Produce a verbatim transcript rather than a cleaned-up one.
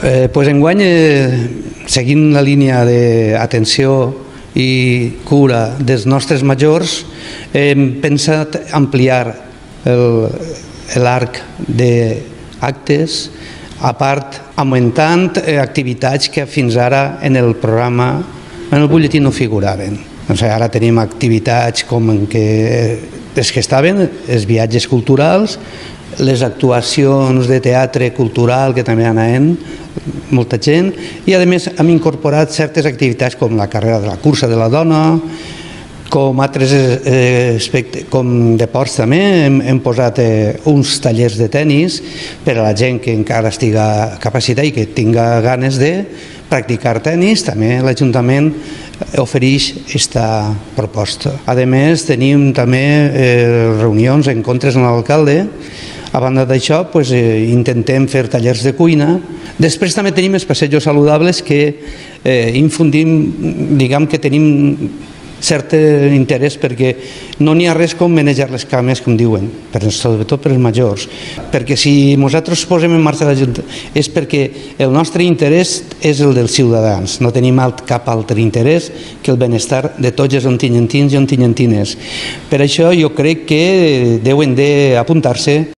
Eh, pues enguany, eh, seguint la línia d'atenció i cura dels nostres majors, hem pensat ampliar l'arc d'actes, a part augmentant activitats que fins ara en el programa, en el butlletí no figuraven. Doncs ara tenim activitats com que, les que estaven, els viatges culturals, les actuacions de teatre cultural que també anaven molta gent, i a més hem incorporat certes activitats com la carrera de la cursa de la dona, com altres aspectes, com deports també, hem, hem posat eh, uns tallers de tennis per a la gent que encara estiga capacitat i que tinga ganes de practicar tennis. També l'Ajuntament ofereix aquesta proposta. A més, tenim també eh, reunions, encontres amb l'alcalde. A banda d'això, pues, eh, intentem fer tallers de cuina. Després també tenim els passejos saludables que eh, infundim, diguem que tenim cert interès perquè no n'hi ha res com manejar les cames, com diuen, però sobretot per als majors. Perquè si nosaltres posem en marxa l'Ajuntament és perquè el nostre interès és el dels ciutadans, no tenim cap altre interès que el benestar de tots els ontinyentins i ontinyentines. Per això jo crec que deuen d'apuntar-se